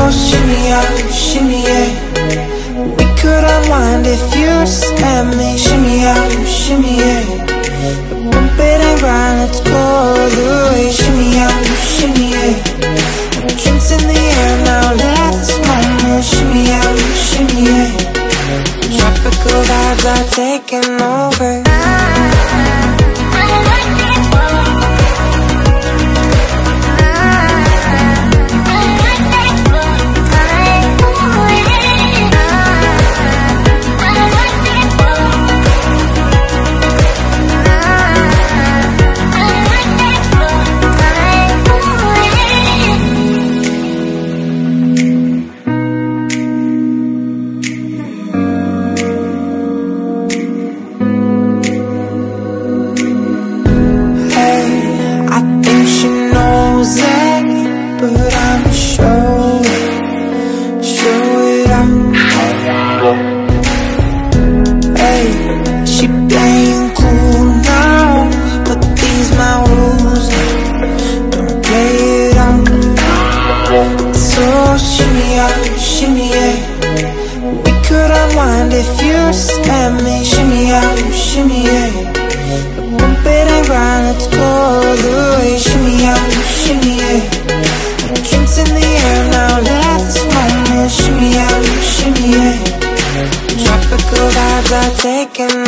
shimmy out, shimmy yeah. We could unwind if you just let me. Shimmy out, shimmy yeah. Bump it and grind, let's go the way. Shimmy out, shimmy yeah. Drinks in the air now, let this moment. Shimmy out, shimmy yeah. Tropical vibes are taking over. But I'm show it out. Hey, she playing cool now, but these my rules, don't play it out. So shimmy out, shimmy yeah. We could unwind if you just let me. Shimmy out, shimmy yeah. Bump it and grind, let's go the way. Shimmy out, shimmy yeah. Drinks in the air now, let this moment. Shimmy out, shimmy yeah. Tropical vibes are taking